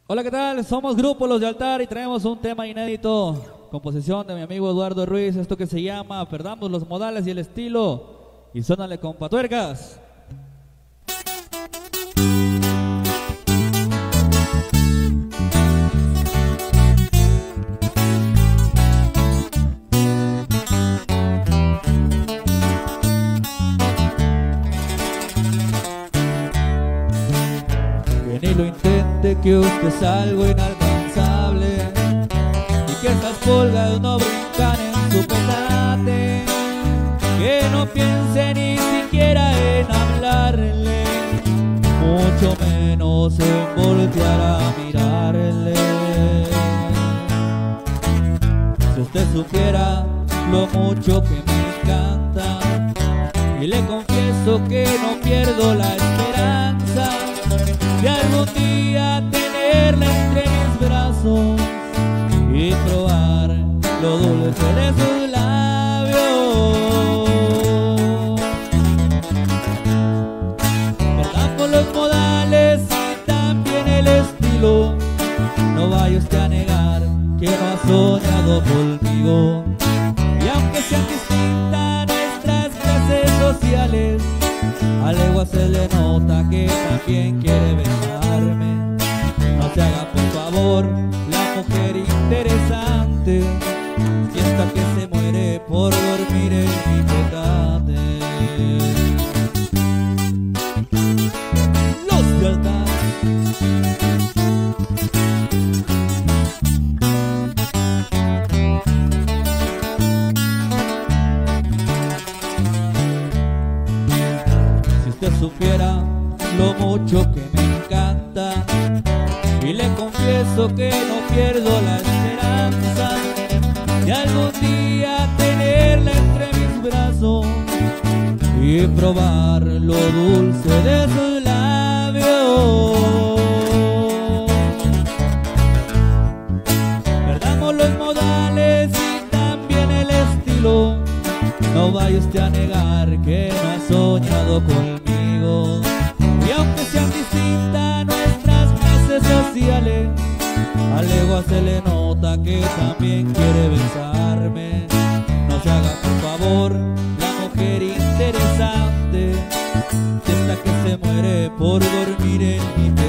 Hola, ¿qué tal? Somos Grupo Los de Altar y traemos un tema inédito, composición de mi amigo Eduardo Ruiz, esto que se llama Perdamos los modales y el estilo, y suénale con patuercas. Ni lo intente, que usted es algo inalcanzable y que esas pulgas no brincan en su petate, que no piense ni siquiera en hablarle, mucho menos en voltear a mirarle. Si usted supiera lo mucho que me encanta, y le confieso que no pierdo la esperanza de algún día tenerla entre mis brazos y probar lo dulce de sus labios. Perdamos los modales y también el estilo, no vaya usted a negar que no ha soñado conmigo. Y aunque sean distintas nuestras clases sociales, a legua se le nota que también quiere besarme. No se haga por favor la mujer interesante, si esta que se muere por dormir en mi petate. Los de Altar. Supiera lo mucho que me encanta, y le confieso que no pierdo la esperanza de algún día tenerla entre mis brazos y probar lo dulce de sus labios. Perdamos los modales y también el estilo, no vaya usted a negar que no ha soñado conmigo. Y aunque sean distintas nuestras clases sociales, a legua se le nota que también quiere besarme. No se haga por favor la mujer interesante, esta que se muere por dormir en mi